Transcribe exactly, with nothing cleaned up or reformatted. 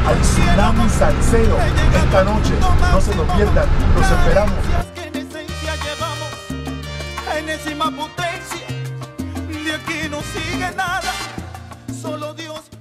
al Tsunami Salsero esta noche. No se lo pierdan, los esperamos. Que en esencia llevamos enésima potencia, de aquí no sigue nada, solo Dios.